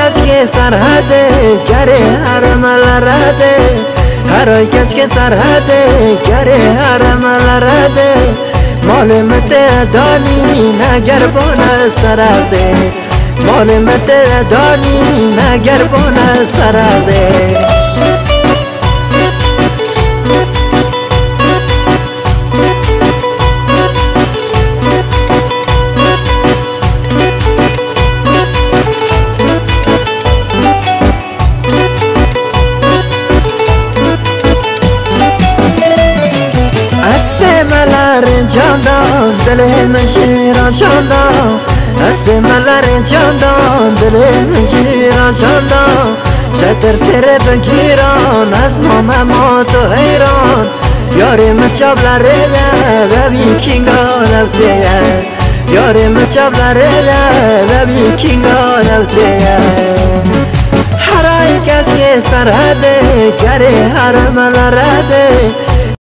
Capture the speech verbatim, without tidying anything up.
کچ که سرحده گره حرم لرده هرای کچ که سرحده گره حرم لرده مال مته دانی نگر بانه سرده مال مته دانی نگر بانه سرده جاندان دل من شیران شاندان اسب ملر جاندان دل من شیران شاندان شتر سر بگیران از مام ما تو حیران یاری مچابلره ببی کینگان افتیه یاری مچابلره ببی کینگان افتیه هرای کش که سرحده گره حرم لرده